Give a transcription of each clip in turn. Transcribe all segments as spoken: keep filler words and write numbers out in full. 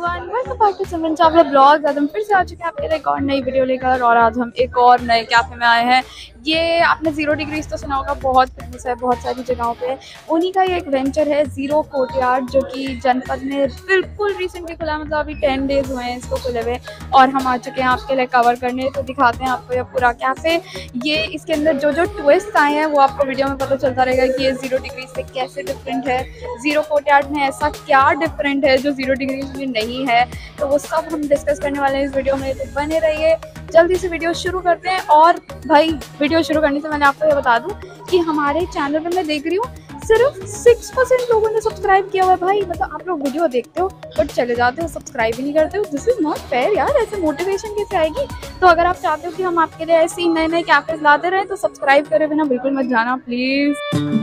Everyone, welcome back to Simran Chawla blogs. आज हम फिर से आ चुके हैं आपके लिए एक और नई वीडियो लेकर, और आज हम एक और नए कैफ़े में आए हैं। ये आपने ज़ीरो डिग्रीज तो सुना होगा, बहुत फेमस है बहुत सारी जगहों पे। उन्हीं का ये एक वेंचर है ज़ीरो कोर्टयार्ड, जो कि जनपद में बिल्कुल रिसेंटली खुला, मतलब अभी टेन डेज़ हुए हैं इसको खुले हुए। और हम आ चुके हैं आपके लिए कवर करने, तो दिखाते हैं आपको ये पूरा कैफ़े। ये इसके अंदर जो जो ट्विस्ट आए हैं वो आपको वीडियो में पता चलता रहेगा कि ये ज़ीरो डिग्रीज से कैसे डिफरेंट है, ज़ीरो कोर्टयार्ड में ऐसा क्या डिफरेंट है जो ज़ीरो डिग्रीज में नहीं है। तो वो सब हम डिस्कस करने वाले हैं इस वीडियो में, तो बने रहिए। जल्दी से वीडियो शुरू करते हैं। और भाई वीडियो शुरू करने से मैंने आपको ये बता दूं कि हमारे चैनल पे मैं देख रही हूँ सिर्फ सिक्स परसेंट लोगों ने सब्सक्राइब किया हुआ है। भाई मतलब आप लोग वीडियो देखते हो बट चले जाते हो, सब्सक्राइब ही नहीं करते हो। दिस इज़ नॉट फेयर यार, ऐसे मोटिवेशन कैसे आएगी। तो अगर आप चाहते हो कि हम आपके लिए ऐसे ही नए नए कैफेज लाते रहें तो सब्सक्राइब करे बिना बिल्कुल मत जाना प्लीज़।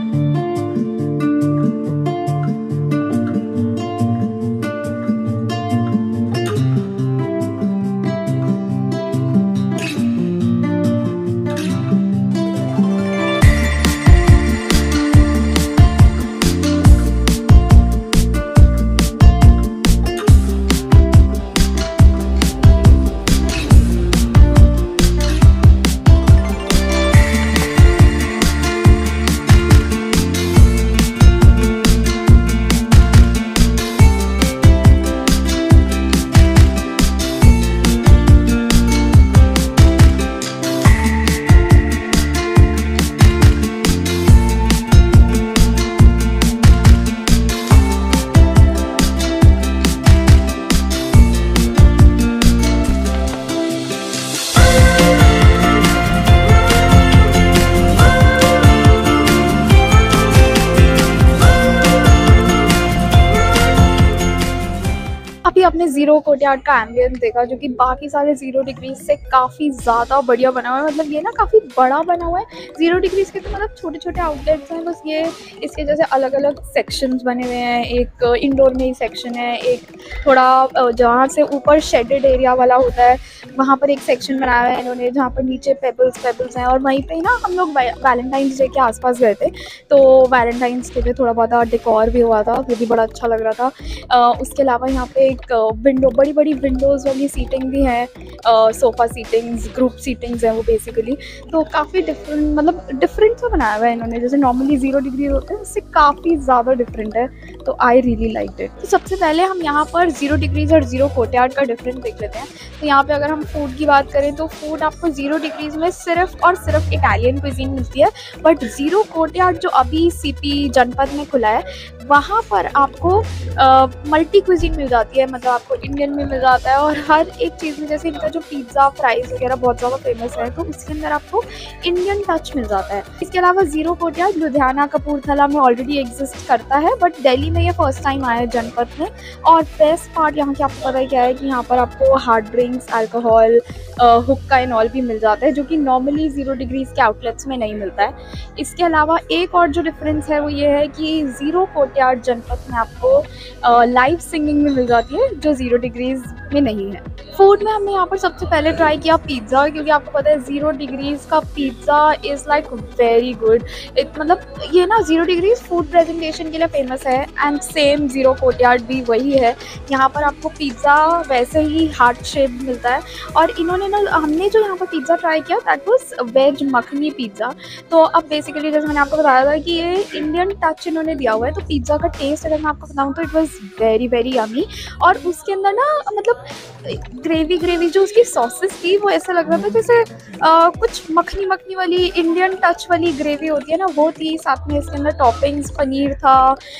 अभी आपने ज़ीरो कोर्टयार्ड का एम्बियंस देखा, जो कि बाकी सारे ज़ीरो डिग्रीज से काफ़ी ज़्यादा बढ़िया बना हुआ है। मतलब ये ना काफ़ी बड़ा बना हुआ है। ज़ीरो डिग्रीज के तो मतलब छोटे छोटे आउटलेट्स हैं, बस ये इसके जैसे अलग अलग सेक्शंस बने हुए हैं। एक इंडोर में ही सेक्शन है, एक थोड़ा जहाँ से ऊपर शेडेड एरिया वाला होता है वहाँ पर एक सेक्शन बनाया हुआ है इन्होंने, जहाँ पर नीचे पेबल्स पेबल्स हैं। और वहीं पे ना हम लोग वैलेंटाइंस डे के आसपास गए थे, तो वैलेंटाइंस डे पे थोड़ा बहुत डेकोर भी हुआ था, वो भी बड़ा अच्छा लग रहा था। उसके अलावा यहाँ पे एक विंडो, बड़ी बड़ी विंडोज़ वाली सीटिंग भी है, सोफ़ा सीटिंग्स, ग्रुप सीटिंग्स हैं वो बेसिकली। तो काफ़ी डिफरेंट, मतलब डिफरेंट सा बनाया हुआ है इन्होंने। जैसे नॉर्मली ज़ीरो डिग्री होते हैं उससे काफ़ी ज़्यादा डिफरेंट है, तो आई रियली लाइक इट। तो सबसे पहले हम यहाँ पर ज़ीरो डिग्रीज और ज़ीरो कोर्टयार्ड का डिफरेंस देख लेते हैं। तो यहाँ पे अगर हम फूड की बात करें तो फूड आपको ज़ीरो डिग्रीज में सिर्फ और सिर्फ इटालियन क्विजीन मिलती है, बट ज़ीरो कोर्टयार्ड जो अभी सीपी जनपद में खुला है वहाँ पर आपको मल्टी क्विजीन मिल जाती है। मतलब आपको इंडियन में मिल जाता है, और हर एक चीज़ में, जैसे इनका जो पिज़्ज़ा फ्राइज़ वगैरह बहुत ज़्यादा फेमस है, तो उसके अंदर आपको इंडियन टच मिल जाता है। इसके अलावा ज़ीरो कोर्टयार्ड लुधियाना कपूरथला में ऑलरेडी एग्जिस्ट करता है, बट दिल्ली में ये फर्स्ट टाइम आया है जनपद में। और बेस्ट पार्ट यहाँ की आपको पता ही क्या है कि यहाँ पर आपको हार्ड ड्रिंक्स, अल्कोहल, हुक्का एंड ऑल भी मिल जाता है, जो कि नॉर्मली ज़ीरो डिग्रीज के आउटलेट्स में नहीं मिलता है। इसके अलावा एक और जो डिफरेंस है वो ये है कि ज़ीरो कोर्टयार्ड जनपद में आपको लाइव सिंगिंग में मिल जाती है, जो ज़ीरो डिग्रीज में नहीं है। फूड में हमने यहाँ पर सबसे पहले ट्राई किया पिज़्ज़ा, क्योंकि आपको पता है ज़ीरो डिग्रीज का pizza is like very good. मतलब ये ना ज़ीरो डिग्रीज फूड प्रेजेंटेशन के लिए फेमस है, एंड सेम ज़ीरो कोर्टयार्ड भी वही है। यहाँ पर आपको पिज़्ज़ा वैसे ही हार्ट शेप मिलता है। और इन्होंने ना, हमने जो यहाँ पर पिज़्ज़ा ट्राई किया that was veg makhani pizza. तो अब बेसिकली जैसे मैंने आपको बताया था कि ये इंडियन टच इन्होंने दिया हुआ है, तो पिज़्ज़ा का टेस्ट अगर मैं आपको बताऊँ तो it was very very yummy. और उसके अंदर ना मतलब ग्रेवी ग्रेवी जो उसकी सॉसेस थी वो ऐसा लग रहा था जैसे आ, कुछ मखनी मखनी वाली इंडियन टच वाली ग्रेवी होती है ना, वो थी। साथ में इसके अंदर टॉपिंग्स, पनीर था,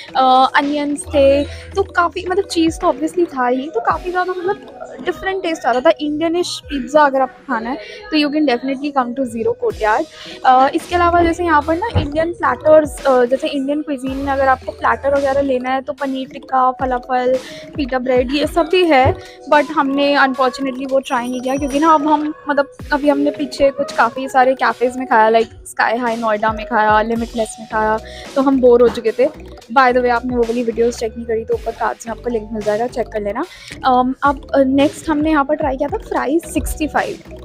अनियंस थे, तो काफ़ी मतलब चीज़ तो ऑब्वियसली था ही, तो काफ़ी ज़्यादा मतलब डिफरेंट टेस्ट आ रहा था। इंडियनिश पिज़्ज़ा अगर आपको खाना है तो you can definitely come to zero courtyard. इसके अलावा जैसे यहाँ पर ना इंडियन प्लेटर्स, जैसे इंडियन क्विजीन में अगर आपको प्लेटर वगैरह लेना है तो पनीर टिक्का, फलाफल, पीटा ब्रेड, ये सब भी है, बट हमने अनफॉर्चुनेटली वो ट्राई नहीं किया, क्योंकि ना अब हम मतलब अभी हमने पीछे कुछ काफ़ी सारे कैफ़ेज़ में खाया, लाइक स्काई हाई नोएडा में खाया, लिमिटलेस में खाया, तो हम बोर हो चुके थे। बाय द वे आपने वो वाली वीडियोस चेक नहीं करी तो ऊपर कार्ड्स में आपको लिंक मिल जाएगा, चेक कर लेना। um, अब नेक्स्ट हमने यहाँ पर ट्राई किया था फ्राइज सिक्सटी फाइव।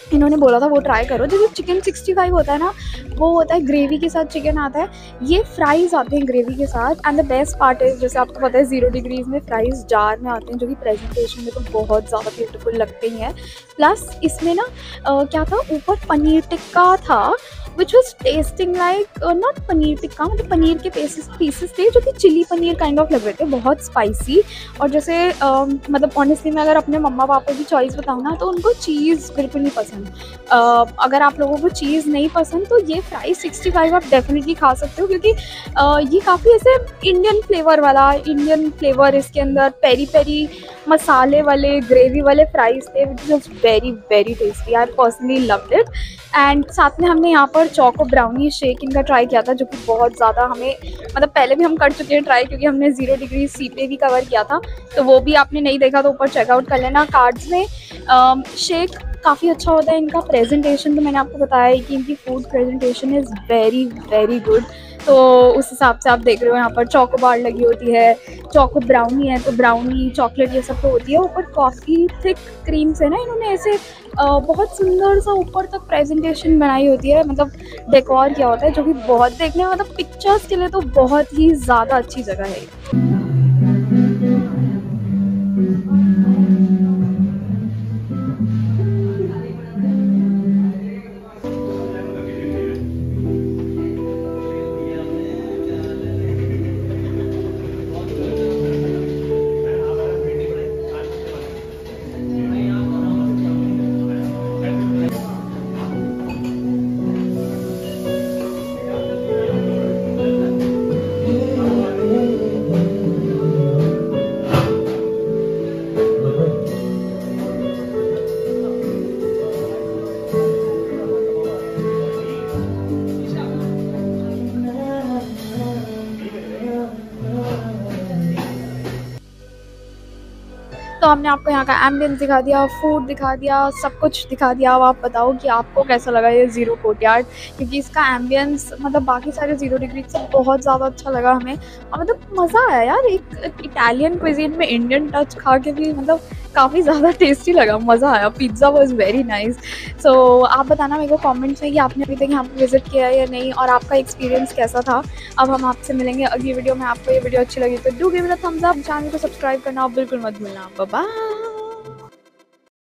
इन्होंने बोला था वो ट्राई करो। जैसे चिकन सिक्सटी फाइव होता है ना, वो होता है ग्रेवी के साथ चिकन आता है, ये फ्राइज़ आते हैं ग्रेवी के साथ। And the best part is, जैसे आपको पता है ज़ीरो डिग्रीज़ में फ्राइज़ जार में आते हैं, जो कि प्रेजेंटेशन में तो बहुत ज़्यादा ब्यूटीफुल लगते ही हैं। प्लस इसमें ना अ, क्या था, ऊपर पनीर टिक्का था, which was tasting like not paneer tikka, मतलब पनीर के पीसेस पीसेस थे जो कि चिली पनीर काइंड ऑफ लग रहे थे, बहुत स्पाइसी। और जैसे अ, मतलब ऑनेस्टली मैं अगर अपने मम्मा पापा की चॉइस बताऊँ ना, तो उनको चीज़ बिल्कुल नहीं पसंद। अ, अगर आप लोगों को चीज़ नहीं पसंद तो ये फ्राई सिक्सटी फाइव आप डेफिनेटली खा सकते हो, क्योंकि अ, ये काफ़ी ऐसे इंडियन फ्लेवर वाला, इंडियन फ्लेवर इसके अंदर पेरी पेरी मसाले वाले ग्रेवी वाले फ्राइज़ थे, which is very very tasty. I personally loved it. And साथ में हमने यहाँ पर चोको ब्राउनी शेक इनका ट्राई किया था, जो कि बहुत ज़्यादा हमें, मतलब पहले भी हम कर चुके हैं ट्राई, क्योंकि हमने ज़ीरो डिग्री सी पे भी कवर किया था, तो वो भी आपने नहीं देखा तो ऊपर चेकआउट कर लेना कार्ड्स में। अम, शेक काफ़ी अच्छा होता है इनका। प्रेजेंटेशन तो मैंने आपको बताया ही कि इनकी food presentation is very very good. तो उस हिसाब से आप देख रहे हो, यहाँ पर चोको बार लगी होती है, चोको ब्राउनी है तो ब्राउनी चॉकलेट ये सब तो होती है, ऊपर कॉफ़ी थिक क्रीम से ना इन्होंने ऐसे अ, बहुत सुंदर सा ऊपर तक प्रेजेंटेशन बनाई होती है, मतलब डेकोर किया होता है, जो कि बहुत देखने में, मतलब पिक्चर्स के लिए तो बहुत ही ज़्यादा अच्छी जगह है ये। तो हमने आपको यहाँ का एम्बियंस दिखा दिया, फूड दिखा दिया, सब कुछ दिखा दिया। अब आप बताओ कि आपको कैसा लगा ये ज़ीरो कोर्टयार्ड, क्योंकि इसका एम्बियंस मतलब बाकी सारे ज़ीरो डिग्री से बहुत ज़्यादा अच्छा लगा हमें। और मतलब मज़ा आया यार, एक इटालियन क्विजीन में इंडियन टच खा के भी मतलब काफ़ी ज़्यादा टेस्टी लगा, मज़ा आया। Pizza was very nice. So आप बताना मेरे को कमेंट्स में कि आपने अभी तक यहाँ पे विजिट किया है या नहीं, और आपका एक्सपीरियंस कैसा था। अब हम आपसे मिलेंगे अगली वीडियो में। आपको ये वीडियो अच्छी लगी तो do give it a thumbs up, channel को सब्सक्राइब करना बिल्कुल मत भूलना। Bye bye.